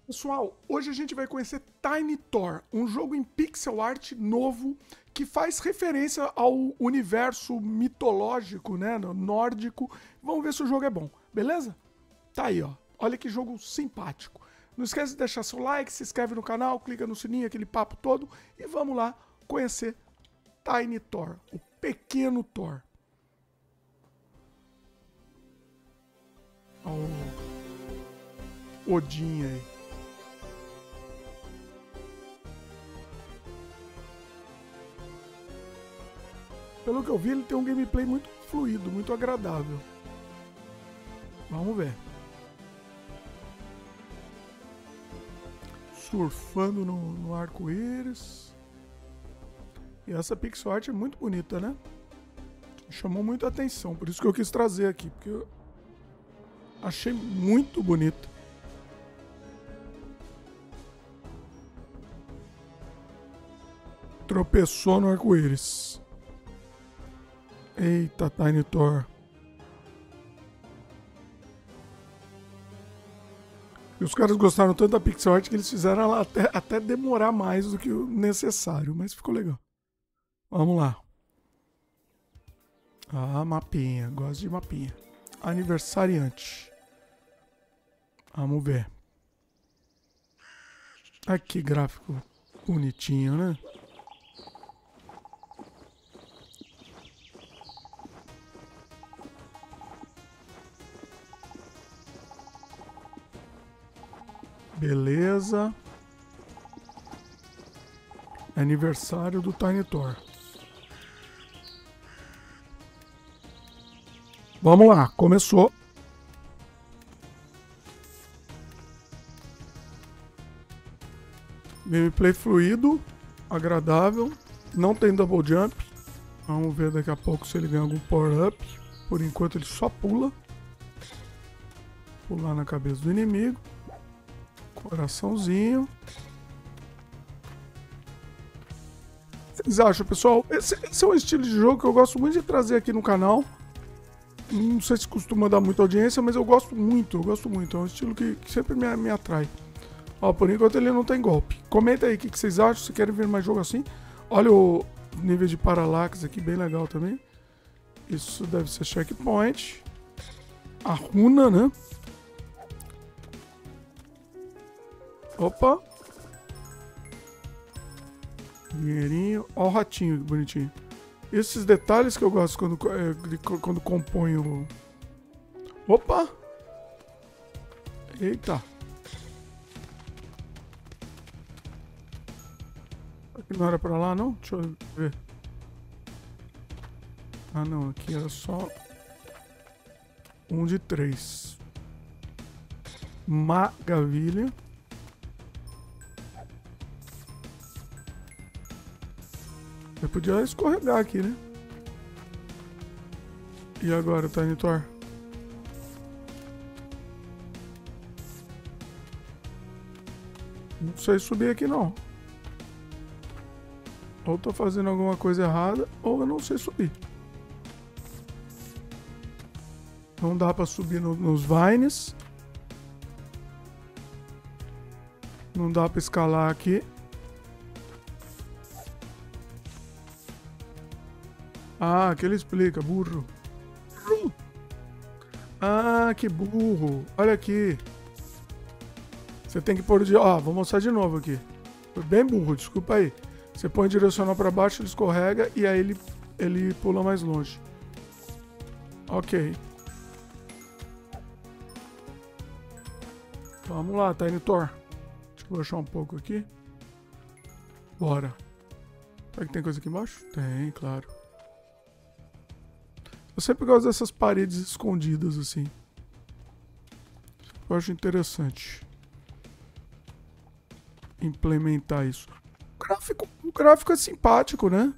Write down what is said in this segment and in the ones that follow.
Pessoal, hoje a gente vai conhecer Tiny Tor, um jogo em pixel art novo que faz referência ao universo mitológico, né, nórdico. Vamos ver se o jogo é bom, beleza? Tá aí, ó. Olha que jogo simpático. Não esquece de deixar seu like, se inscreve no canal, clica no sininho, aquele papo todo e vamos lá conhecer Tiny Tor, o pequeno Thor. Ó, o Odin aí. Pelo que eu vi, ele tem um gameplay muito fluido, muito agradável. Vamos ver. Surfando no arco-íris. E essa pixel art é muito bonita, né? Chamou muita atenção, por isso que eu quis trazer aqui, porque eu achei muito bonita. Tropeçou no arco-íris. Eita, Tiny Tor. E os caras gostaram tanto da pixel art que eles fizeram ela até demorar mais do que o necessário, mas ficou legal. Vamos lá. Ah, mapinha. Gosto de mapinha. Aniversariante. Vamos ver. Aqui, que gráfico bonitinho, né? Beleza. Aniversário do Tiny Tor. Vamos lá, começou. Gameplay fluido, agradável, não tem double jump. Vamos ver daqui a pouco se ele ganha algum power up. Por enquanto ele só pula. Pular na cabeça do inimigo. Coraçãozinho. O que vocês acham, pessoal? Esse é um estilo de jogo que eu gosto muito de trazer aqui no canal. Não sei se costuma dar muita audiência, mas eu gosto muito, É um estilo que sempre me atrai. Ó, por enquanto ele não tem golpe. Comenta aí o que vocês acham, se querem ver mais jogo assim. Olha o nível de paralaxe aqui, bem legal também. Isso deve ser checkpoint. A runa, né? Opa. Dinheirinho. Ó o ratinho, que bonitinho. Esses detalhes que eu gosto quando compõe o... Opa! Eita! Aqui não era pra lá, não? Deixa eu ver. Ah, não. Aqui era só... um de 3. Maravilha. Eu podia escorregar aqui, né? E agora, Tiny Tor? Não sei subir aqui, não. Ou tô fazendo alguma coisa errada, ou eu não sei subir. Não dá pra subir nos vines. Não dá pra escalar aqui. Ah, aqui ele explica, burro. Ah, que burro. Olha aqui. Você tem que pôr de... Ó, vou mostrar de novo aqui. Foi bem burro, desculpa aí. Você põe direcional para baixo, ele escorrega e aí ele pula mais longe. Ok. Vamos lá, Tiny Tor. Deixa eu baixar um pouco aqui. Bora. Será que tem coisa aqui embaixo? Tem, claro. Eu sempre gosto dessas paredes escondidas assim. Eu acho interessante implementar isso. O gráfico é simpático, né?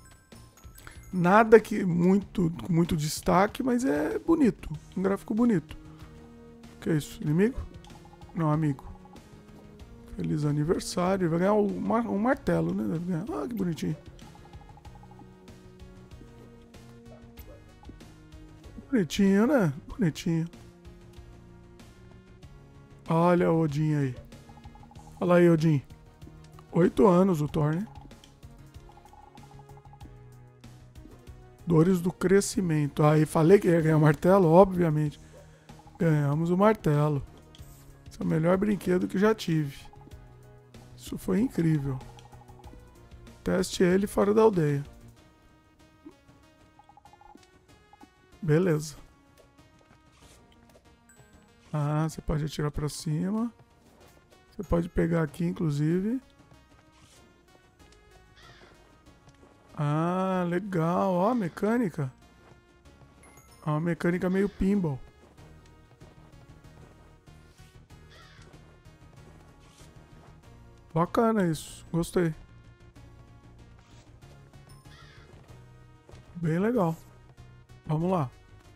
Nada que muito destaque, mas é bonito. Um gráfico bonito. O que é isso? Inimigo? Não, amigo. Feliz aniversário. Vai ganhar um martelo, né? Deve ganhar. Ah, que bonitinho. Bonitinho, né? Bonitinho. Olha o Odin aí. Olha lá, Odin. 8 anos o Thor, né? Dores do crescimento. Aí falei que ia ganhar o martelo, obviamente. Ganhamos o martelo. Esse é o melhor brinquedo que já tive. Isso foi incrível. Teste ele fora da aldeia. Beleza. Ah, você pode atirar pra cima. Você pode pegar aqui, inclusive. Ah, legal. Ó, mecânica. Ó, uma mecânica meio pinball. Bacana isso. Gostei. Bem legal. Vamos lá.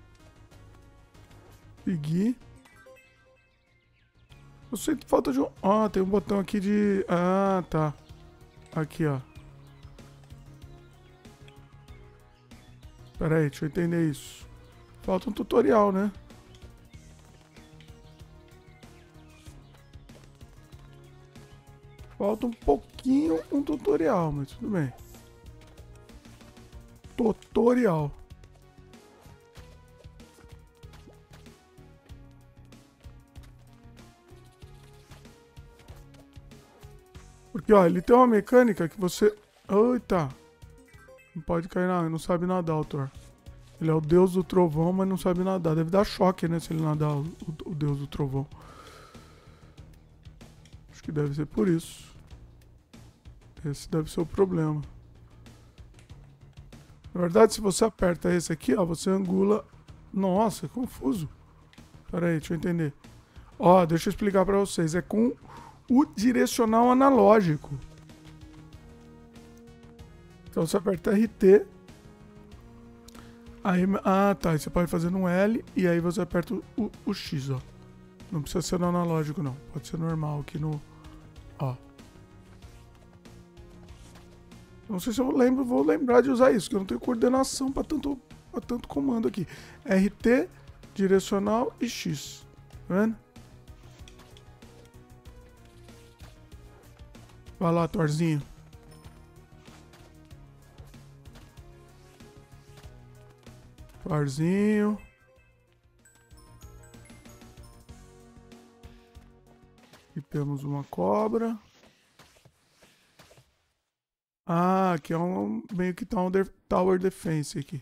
Seguir. Eu sinto falta de um... Ah, tem um botão aqui de... Ah, tá. Aqui, ó. Pera aí, deixa eu entender isso. Falta um tutorial, né? Falta um pouquinho um tutorial, mas tudo bem. Tutorial. Porque, ó, ele tem uma mecânica que você... Eita! Não pode cair na água, não sabe nadar, o Thor. Ele é o deus do trovão, mas não sabe nadar. Deve dar choque, né, se ele nadar, o deus do trovão. Acho que deve ser por isso. Esse deve ser o problema. Na verdade, se você aperta esse aqui, ó, você angula... Nossa, é confuso. Pera aí, deixa eu entender. Ó, deixa eu explicar pra vocês. É com o direcional analógico. Então você aperta RT. Aí, ah, tá. Aí você pode fazer no L e aí você aperta o X, ó. Não precisa ser no analógico, não. Pode ser normal aqui no... Ó. Não sei se eu vou lembrar de usar isso, porque eu não tenho coordenação para tanto comando aqui. RT, direcional e X. Tá vendo? Vai lá, Thorzinho. Thorzinho. E temos uma cobra. Ah, aqui é um meio que Tower Defense aqui.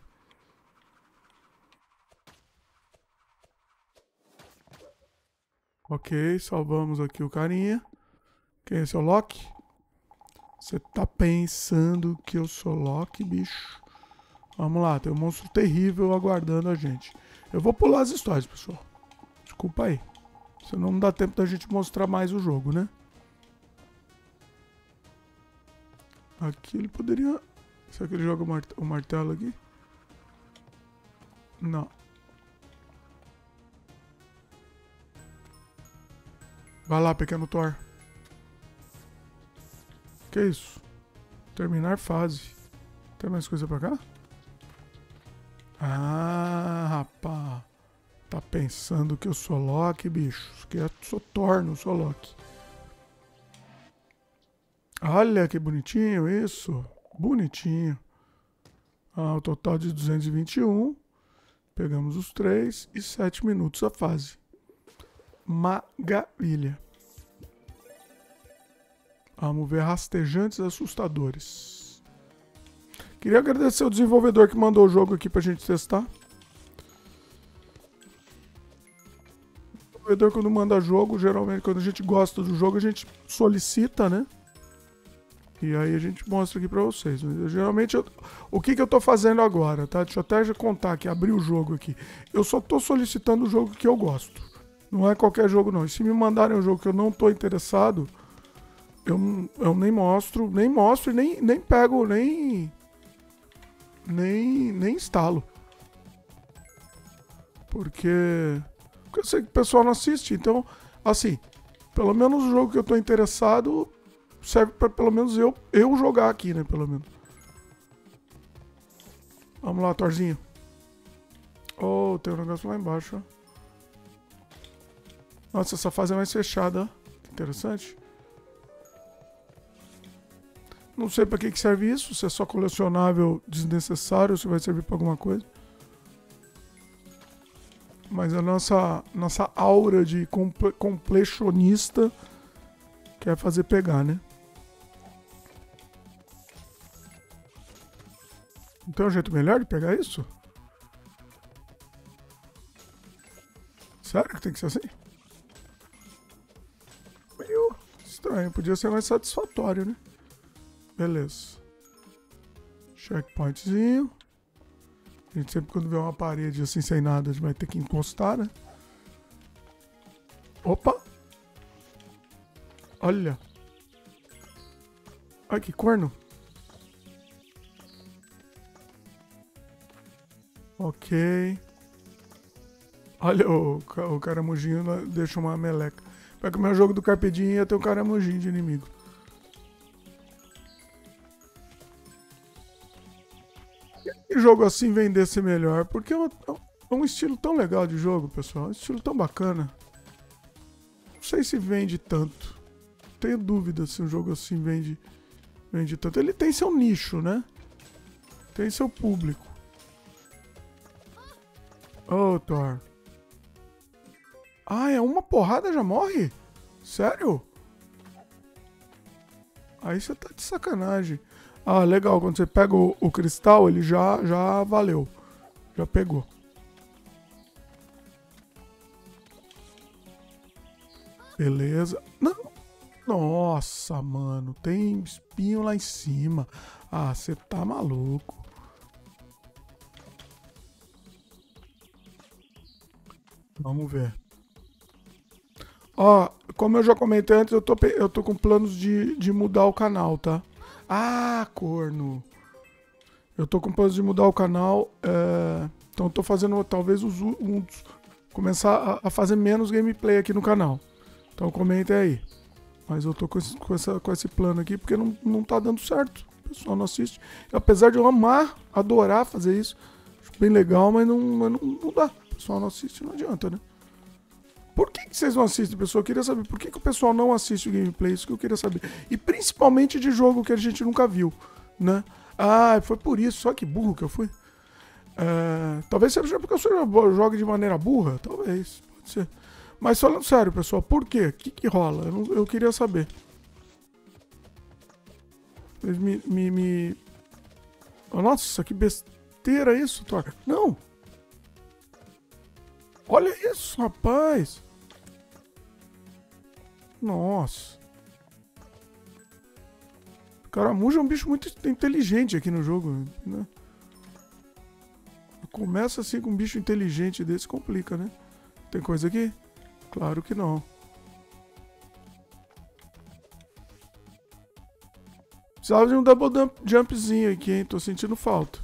Ok, salvamos aqui o carinha. Quem é seu Loki? Você tá pensando que eu sou Loki, bicho? Vamos lá, tem um monstro terrível aguardando a gente. Eu vou pular as histórias, pessoal. Desculpa aí. Senão não dá tempo da gente mostrar mais o jogo, né? Aqui ele poderia... Será que ele joga o martelo aqui? Não. Vai lá, pequeno Thor. Que isso? Terminar fase. Tem mais coisa pra cá? Ah, rapaz. Tá pensando que eu sou Loki, bicho? Que eu sou Thor, não sou Loki. Olha que bonitinho isso. Bonitinho. Ah, o total de 221. Pegamos os 3 e 7 minutos a fase. Maravilha. Vamos ver rastejantes assustadores. Queria agradecer ao desenvolvedor que mandou o jogo aqui pra gente testar. O desenvolvedor, quando manda jogo, geralmente quando a gente gosta do jogo, a gente solicita, né? E aí a gente mostra aqui pra vocês. Geralmente, o que eu tô fazendo agora, tá? Deixa eu até já contar aqui, abrir o jogo aqui. Eu só tô solicitando o jogo que eu gosto. Não é qualquer jogo, não. E se me mandarem um jogo que eu não tô interessado, eu nem mostro e nem pego, nem instalo. Porque eu sei que o pessoal não assiste. Então, assim, pelo menos o jogo que eu tô interessado serve pra pelo menos eu jogar aqui, né? Pelo menos. Vamos lá, Thorzinho. Oh, tem um negócio lá embaixo, ó. Nossa, essa fase é mais fechada, ó. Que interessante. Não sei pra que serve isso, se é só colecionável desnecessário, se vai servir pra alguma coisa. Mas a nossa aura de completionista quer fazer pegar, né? Não tem um jeito melhor de pegar isso? Sério que tem que ser assim? Meio estranho, podia ser mais satisfatório, né? Beleza. Checkpointzinho. A gente sempre quando vê uma parede assim sem nada, a gente vai ter que encostar, né? Opa! Olha! Ai, que corno! Ok. Olha, o caramujinho deixa uma meleca. Vai comer o jogo do Carpedinho e ia ter um caramujinho de inimigo. Que jogo assim vendesse melhor? Porque é um estilo tão legal de jogo, pessoal. É um estilo tão bacana. Não sei se vende tanto. Tenho dúvida se um jogo assim vende tanto. Ele tem seu nicho, né? Tem seu público. Ô, Thor. Ah, é uma porrada já morre? Sério? Aí você tá de sacanagem. Ah, legal. Quando você pega o cristal, ele já valeu. Já pegou. Beleza. Não. Nossa, mano. Tem espinho lá em cima. Ah, você tá maluco. Vamos ver. Ó, como eu já comentei antes, eu tô com planos de mudar o canal, tá? Ah, corno. Eu tô com planos de mudar o canal. Então eu tô fazendo talvez começar a fazer menos gameplay aqui no canal. Então comentem aí. Mas eu tô com esse plano aqui porque não tá dando certo. O pessoal não assiste. Apesar de eu adorar fazer isso. Acho bem legal, mas não dá. O pessoal não assiste, não adianta, né? Por que vocês não assistem, pessoal? Eu queria saber por que o pessoal não assiste o gameplay. Isso que eu queria saber. E principalmente de jogo que a gente nunca viu, né? Ah, foi por isso. Só que burro que eu fui. Talvez seja porque eu jogo de maneira burra. Talvez. Pode ser. Mas falando sério, pessoal. Por quê? O que rola? Eu queria saber. Nossa, que besteira isso, Thor. Não. Olha isso, rapaz. Nossa. O caramujo é um bicho muito inteligente aqui no jogo, né? Começa assim com um bicho inteligente desse, complica, né? Tem coisa aqui? Claro que não. Precisava de um double jumpzinho aqui, hein? Tô sentindo falta.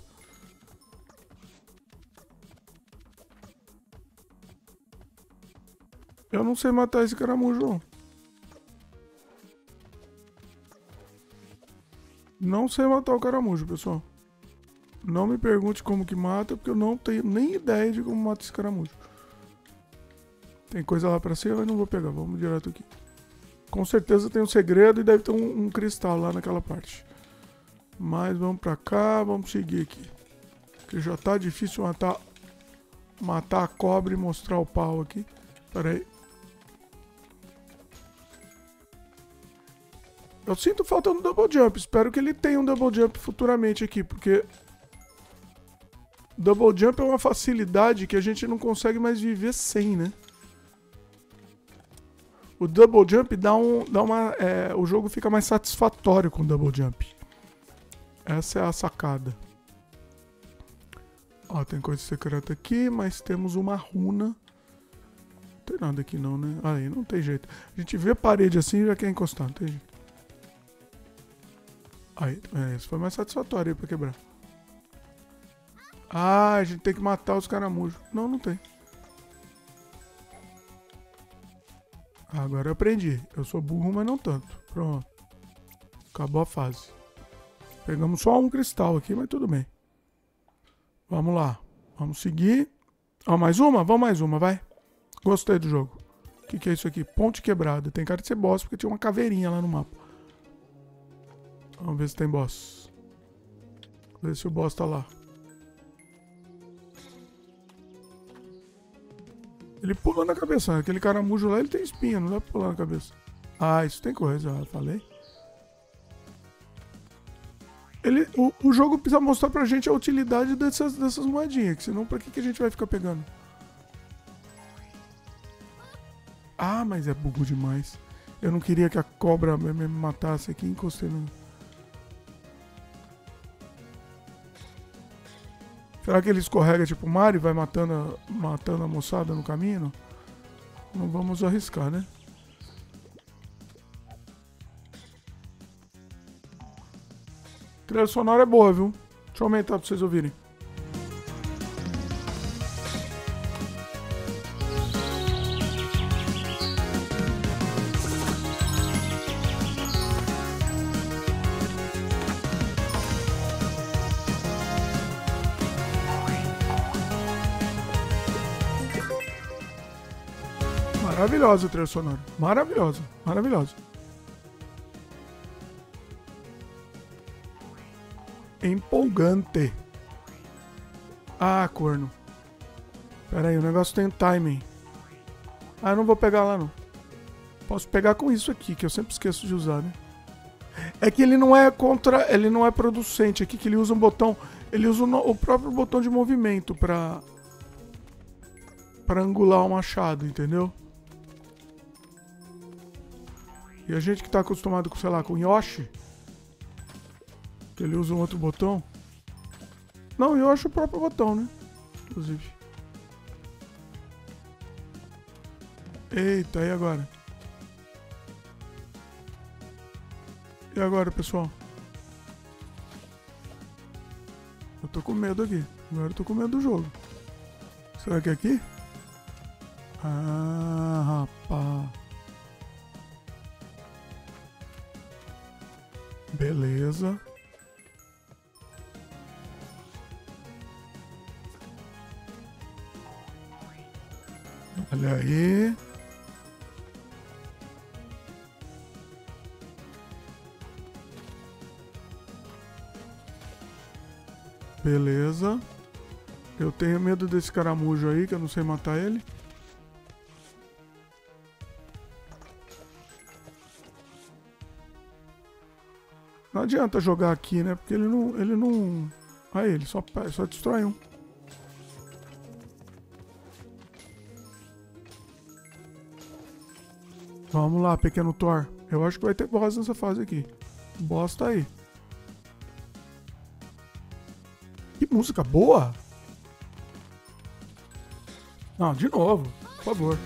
Eu não sei matar esse caramujo, não. Não sei matar o caramujo, pessoal. Não me pergunte como que mata, porque eu não tenho nem ideia de como mata esse caramujo. Tem coisa lá pra cima, mas não vou pegar. Vamos direto aqui. Com certeza tem um segredo e deve ter um cristal lá naquela parte. Mas vamos pra cá, vamos seguir aqui. Porque já tá difícil matar a cobra e mostrar o pau aqui. Pera aí. Eu sinto falta no double jump. Espero que ele tenha um double jump futuramente aqui, porque double jump é uma facilidade que a gente não consegue mais viver sem, né? O double jump o jogo fica mais satisfatório com o double jump. Essa é a sacada. Ó, tem coisa secreta aqui, mas temos uma runa. Não tem nada aqui não, né? Aí, não tem jeito. A gente vê a parede assim e já quer encostar, não tem jeito. Aí, isso foi mais satisfatório aí pra quebrar. Ah, a gente tem que matar os caramujos. Não, não tem. Agora eu aprendi. Eu sou burro, mas não tanto. Pronto. Acabou a fase. Pegamos só um cristal aqui, mas tudo bem. Vamos lá. Vamos seguir. Ó, mais uma? Vamos mais uma, vai. Gostei do jogo. O que é isso aqui? Ponte quebrada. Tem cara de ser boss porque tinha uma caveirinha lá no mapa. Vamos ver se tem boss. Ver se o boss tá lá. Ele pula na cabeça, né? Aquele caramujo lá, ele tem espinha, não dá pra pular na cabeça. Ah, isso tem coisa, já falei. O jogo precisa mostrar pra gente a utilidade dessas moedinhas, que senão pra que a gente vai ficar pegando? Ah, mas é bugo demais. Eu não queria que a cobra me matasse aqui, encostei no... Será que ele escorrega tipo Mario e vai matando a moçada no caminho? Não vamos arriscar, né? A trilha sonora é boa, viu? Deixa eu aumentar pra vocês ouvirem. Maravilhosa a trilha sonora. Maravilhosa, maravilhosa. Empolgante. Ah, corno. Pera aí, o negócio tem timing. Ah, eu não vou pegar lá não. Posso pegar com isso aqui, que eu sempre esqueço de usar, né? É que ele não é contra... Ele não é producente. Aqui que ele usa um botão... Ele usa o próprio botão de movimento pra angular o machado, entendeu? E a gente que tá acostumado com, sei lá, com Yoshi, que ele usa um outro botão. Não, Yoshi é o próprio botão, né? Inclusive. Eita, e agora? E agora, pessoal? Eu tô com medo aqui. Agora eu tô com medo do jogo. Será que é aqui? Ah, rapaz. Beleza. Olha aí. Beleza. Eu tenho medo desse caramujo aí, que eu não sei matar ele. Não adianta jogar aqui, né? Porque ele não... Aí, ele só destrói um. Vamos lá, pequeno Thor. Eu acho que vai ter boss nessa fase aqui. O boss tá aí. Que música boa! Não, de novo, por favor.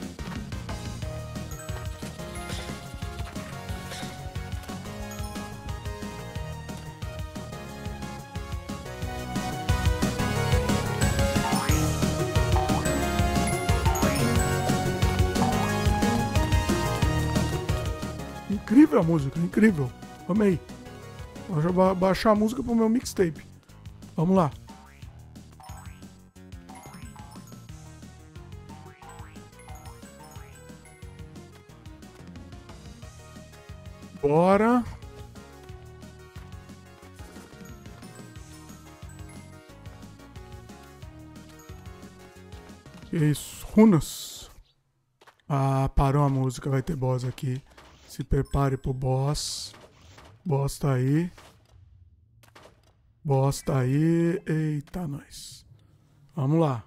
Incrível a música, incrível. Amei. Vou já baixar a música pro meu mixtape. Vamos lá. Bora. Que isso? Runas. Ah, parou a música. Vai ter boss aqui. Se prepare pro boss. Boss tá aí. Boss tá aí. Eita, nós. Vamos lá.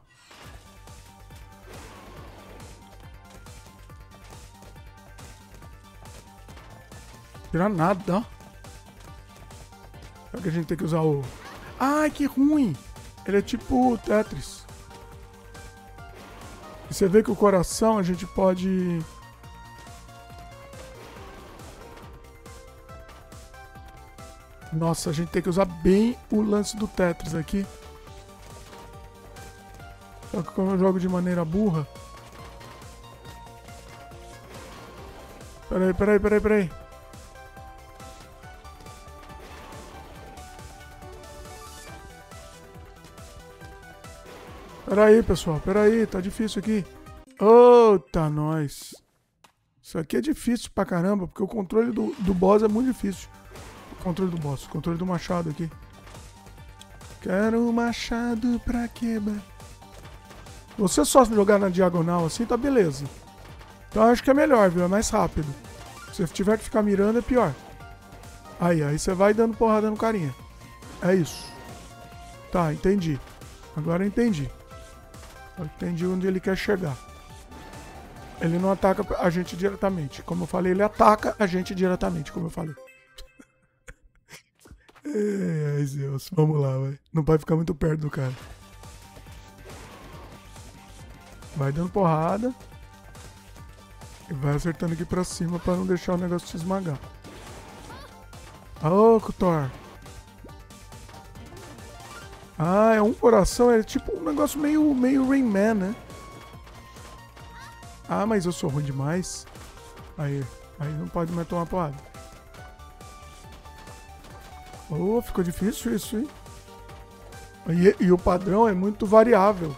Tirar nada, ó. Será que a gente tem que usar o... Ai, que ruim. Ele é tipo Tetris. E você vê que o coração a gente pode... Nossa, a gente tem que usar bem o lance do Tetris aqui. Só que como eu jogo de maneira burra... Peraí. Peraí, pessoal. Peraí, tá difícil aqui. Eita, nós. Isso aqui é difícil pra caramba, porque o controle do boss é muito difícil. Controle do boss. Controle do machado aqui. Quero um machado pra quebrar. Você só jogar na diagonal assim, tá beleza. Então acho que é melhor, viu? É mais rápido. Se você tiver que ficar mirando, é pior. Aí você vai dando porrada no carinha. É isso. Tá, entendi. Agora eu entendi. Eu entendi onde ele quer chegar. Ele não ataca a gente diretamente. Como eu falei, ele ataca a gente diretamente, como eu falei. Ai, Zeus. Vamos lá, vai. Não vai ficar muito perto do cara. Vai dando porrada. E vai acertando aqui pra cima pra não deixar o negócio te esmagar. Ô, Thor. Ah, é um coração. É tipo um negócio meio Rayman, né? Ah, mas eu sou ruim demais. Aí não pode mais tomar porrada. Oh, ficou difícil isso, hein? E o padrão é muito variável.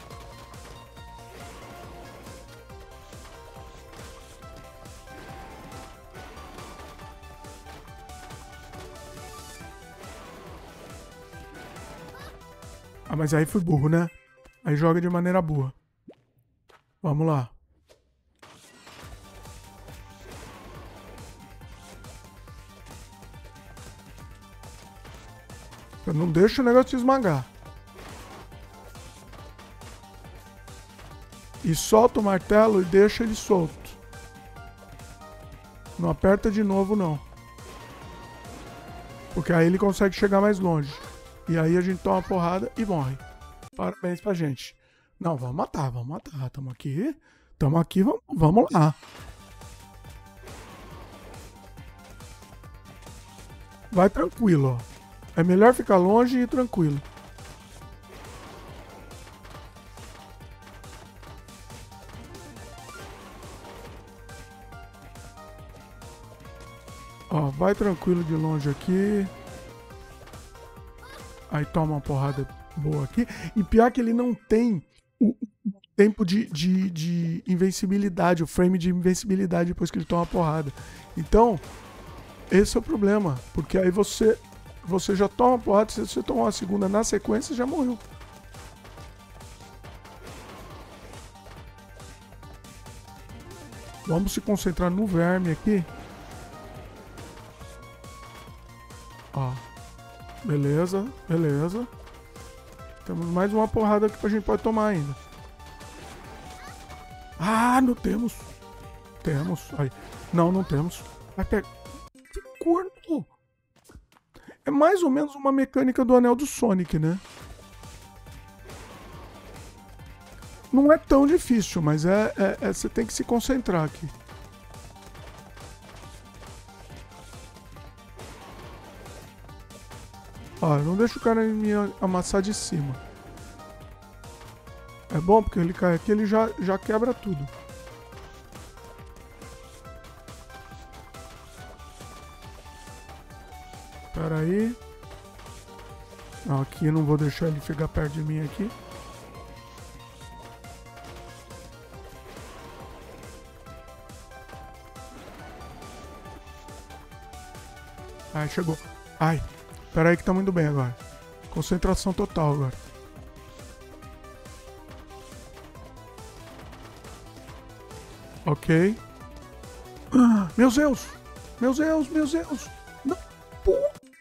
Ah, mas aí foi burro, né? Aí joga de maneira burra. Vamos lá. Não deixa o negócio te esmagar. E solta o martelo e deixa ele solto. Não aperta de novo, não. Porque aí ele consegue chegar mais longe. E aí a gente toma uma porrada e morre. Parabéns pra gente. Não, vamos matar, vamos matar. Tamo aqui, vamos lá. Vai tranquilo, ó. É melhor ficar longe e tranquilo. Ó, vai tranquilo de longe aqui. Aí toma uma porrada boa aqui. E pior que ele não tem o tempo de invencibilidade, o frame de invencibilidade depois que ele toma a porrada. Então, esse é o problema. Porque aí você já toma a porrada, se você tomar uma segunda na sequência, já morreu. Vamos se concentrar no verme aqui. Ó. Beleza, beleza. Temos mais uma porrada que a gente pode tomar ainda. Ah, não temos. Temos. Aí. Não temos. Vai pegar. Que corno. É mais ou menos uma mecânica do anel do Sonic, né? Não é tão difícil, mas você tem que se concentrar aqui. Ó, não deixa o cara me amassar de cima. É bom porque ele cai aqui, ele já quebra tudo. Pera aí. Aqui não vou deixar ele ficar perto de mim aqui. Ai, chegou. Ai, pera aí que tá muito bem agora. Concentração total agora. Ok. Ah, meu Deus! Meu Deus, meu Deus! Não, pô!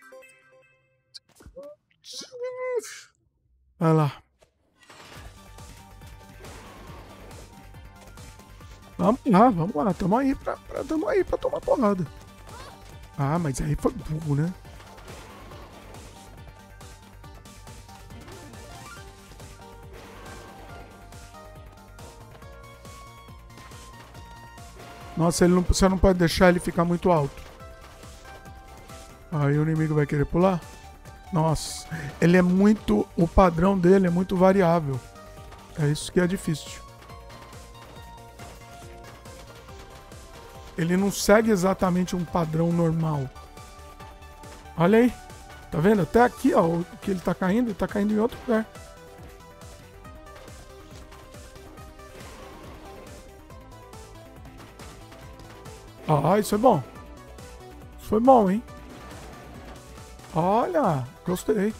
Vai lá. Vamos lá. Tamo aí pra tomar porrada. Ah, mas aí foi burro, né? Nossa, você não pode deixar ele ficar muito alto. Aí o inimigo vai querer pular? Nossa, ele é muito... O padrão dele é muito variável. É isso que é difícil. Ele não segue exatamente um padrão normal. Olha aí. Tá vendo? Até aqui, ó, o que ele tá caindo em outro lugar. Ah, isso é bom. Isso foi bom, hein? Olha, gostei.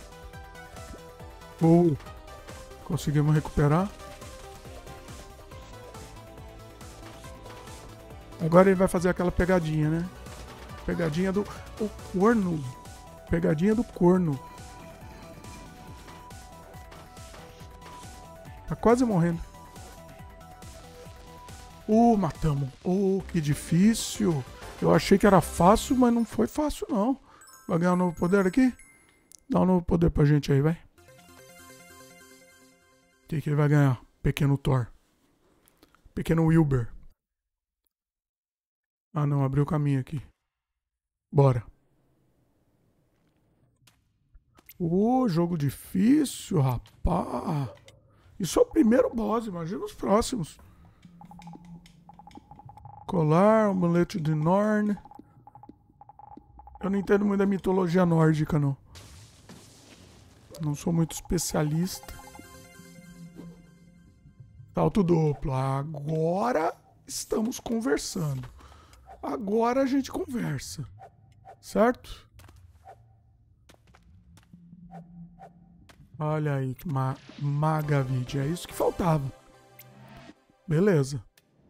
Conseguimos recuperar. Agora ele vai fazer aquela pegadinha, né? Pegadinha do corno. Pegadinha do corno. Tá quase morrendo. Matamos. Que difícil. Eu achei que era fácil, mas não foi fácil, não. Vai ganhar um novo poder aqui? Dá um novo poder pra gente aí, vai. O que ele vai ganhar? Pequeno Thor. Pequeno Wilber. Ah, não. Abriu o caminho aqui. Bora. Jogo difícil, rapaz. Isso é o primeiro boss. Imagina os próximos. Colar, amuleto de Norn. Eu não entendo muito da mitologia nórdica, não. Não sou muito especialista. Salto duplo. Agora estamos conversando. Agora a gente conversa. Certo? Olha aí que Magavid. É isso que faltava. Beleza.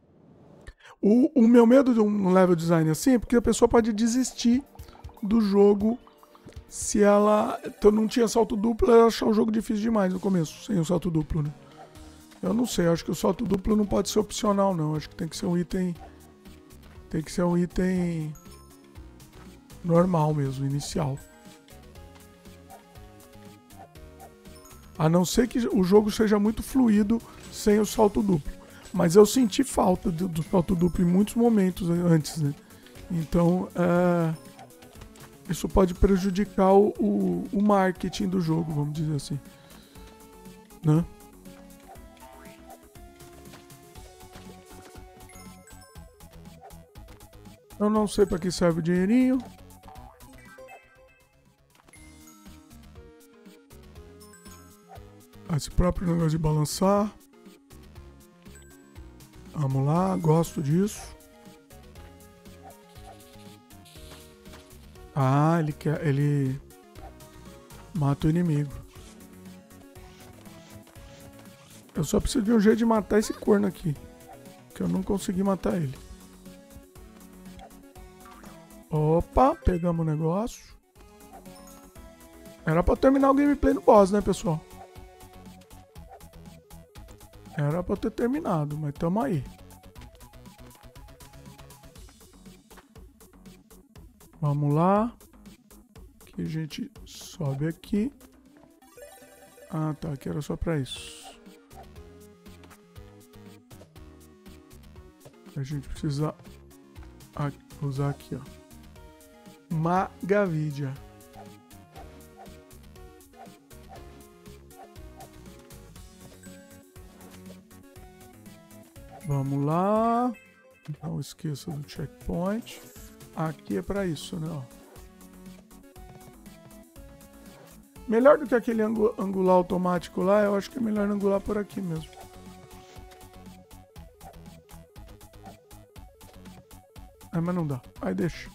O meu medo de um level design assim é porque a pessoa pode desistir do jogo se ela não tinha salto duplo, ela achar o jogo difícil demais no começo, sem o salto duplo, né? Eu não sei, acho que o salto duplo não pode ser opcional, não. Acho que tem que ser um item. Tem que ser um item normal mesmo, inicial. A não ser que o jogo seja muito fluido sem o salto duplo. Mas eu senti falta do salto duplo em muitos momentos antes, né? Então, isso pode prejudicar o marketing do jogo, vamos dizer assim. Né? Eu não sei para que serve o dinheirinho. Esse próprio negócio de balançar. Vamos lá, gosto disso. Ah, ele mata o inimigo. Eu só preciso de um jeito de matar esse corno aqui, que eu não consegui matar ele. Opa, pegamos o negócio. Era pra terminar o gameplay no boss, né, pessoal? Era pra ter terminado, mas tamo aí. Vamos lá. Aqui a gente sobe aqui. Ah, tá. Aqui era só pra isso. A gente precisa usar aqui, ó. Magavidia. Vamos lá. Não esqueça do checkpoint. Aqui é pra isso, né? Ó. Melhor do que aquele angular automático lá, eu acho que é melhor angular por aqui mesmo. Mas não dá. Aí deixa.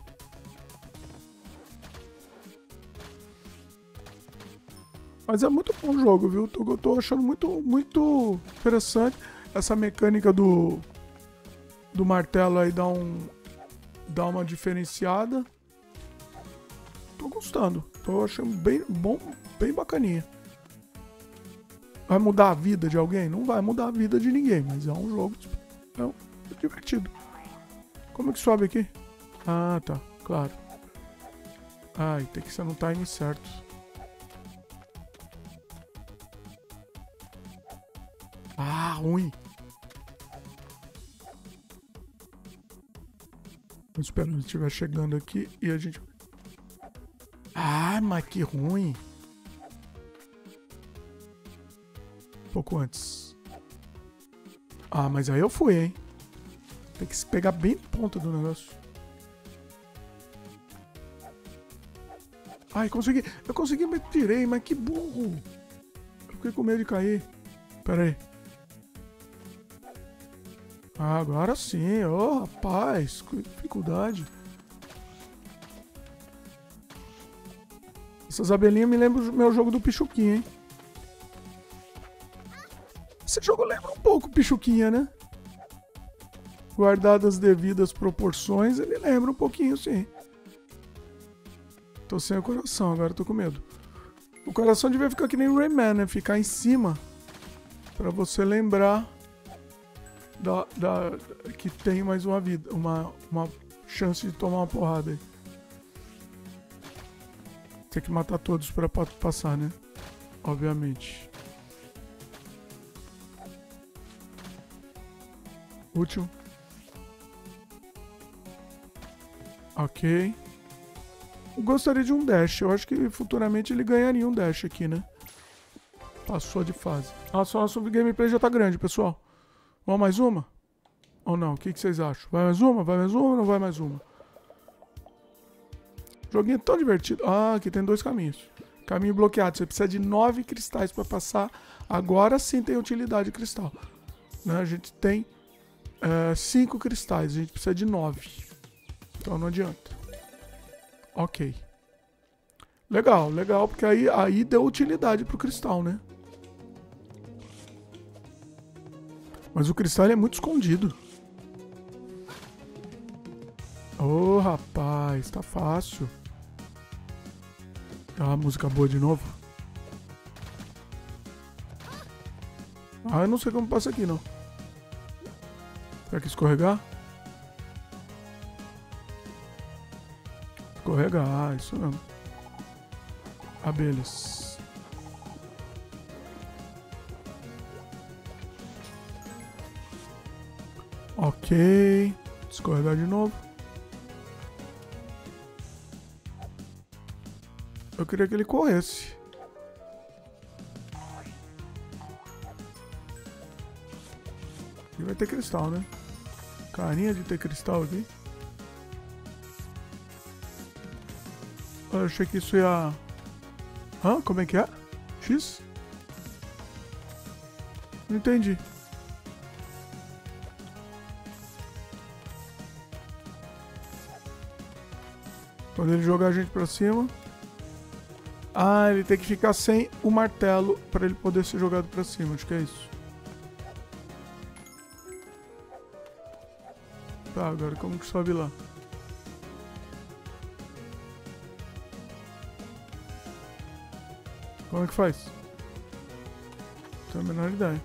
Mas é muito bom o jogo, viu? Eu tô achando muito interessante. Essa mecânica do martelo aí dá uma diferenciada. Tô gostando. Tô achando bem bom, bem bacaninha. Vai mudar a vida de alguém? Não vai mudar a vida de ninguém, mas é um jogo divertido. Como é que sobe aqui? Ah, tá. Claro. Ai, tem que ser no time certo. Ah, ruim. Vamos esperar ele estiver chegando aqui e a gente... Ah, mas que ruim. Um pouco antes. Ah, mas aí eu fui, hein? Tem que se pegar bem na ponta do negócio. Ai, consegui. Eu consegui, mas tirei. Mas que burro. Eu fiquei com medo de cair. Pera aí. Ah, agora sim. Oh, rapaz. Que dificuldade. Essas abelhinhas me lembram do meu jogo do Pichuquinha, hein? Esse jogo lembra um pouco Pichuquinha, né? Guardadas as devidas proporções, ele lembra um pouquinho, sim. Tô sem o coração, agora tô com medo. O coração devia ficar que nem o Rayman, né? Ficar em cima. Pra você lembrar que tem mais uma vida. Uma chance de tomar uma porrada aí. Tem que matar todos pra passar, né? Obviamente. Último. Ok. Eu gostaria de um dash. Eu acho que futuramente ele ganharia um dash aqui, né? Passou de fase. Nosso gameplay já tá grande, pessoal. Vamos mais uma? Ou não? O que vocês acham? Vai mais uma? Vai mais uma ou não vai mais uma? Joguinho tão divertido. Ah, aqui tem 2 caminhos. Caminho bloqueado. Você precisa de 9 cristais pra passar. Agora sim tem utilidade cristal. Né? A gente tem 5 cristais. A gente precisa de 9. Então não adianta. Ok. Legal, legal. Porque aí deu utilidade pro cristal, né? Mas o cristal é muito escondido. Ô, rapaz, tá fácil. Ah, música boa de novo. Ah, eu não sei como passa aqui, não. Será que escorregar? Escorregar, isso mesmo. Abelhas. Ok. Escorregar de novo. Eu queria que ele corresse. E vai ter cristal, né? Carinha de ter cristal aqui. Eu achei que isso ia... Hã? Como é que é? X? Não entendi. Quando ele jogar a gente pra cima... Ah, ele tem que ficar sem o martelo pra ele poder ser jogado pra cima. Acho que é isso. Tá, agora como que sobe lá? Como é que faz? Não tenho a menor ideia.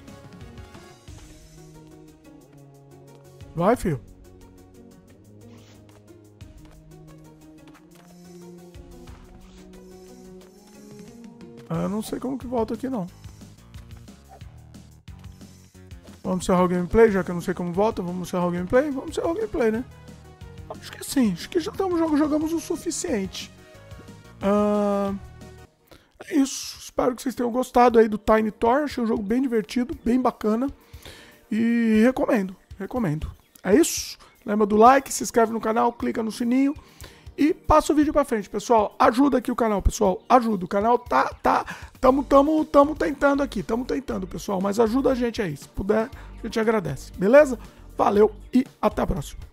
Vai, filho. Eu não sei como que volta aqui, não. Vamos encerrar o gameplay, já que eu não sei como volta. Vamos encerrar o gameplay? Vamos encerrar o gameplay, né? Acho que sim. Acho que já jogamos o suficiente. É isso. Espero que vocês tenham gostado aí do Tiny Tor. Achei um jogo bem divertido, bem bacana. E recomendo. É isso. Lembra do like, se inscreve no canal, clica no sininho. E passa o vídeo pra frente, pessoal. Ajuda aqui o canal, pessoal. Ajuda. O canal tamo tentando aqui. Tamo tentando, pessoal. Mas ajuda a gente aí. Se puder, a gente agradece. Beleza? Valeu e até a próxima.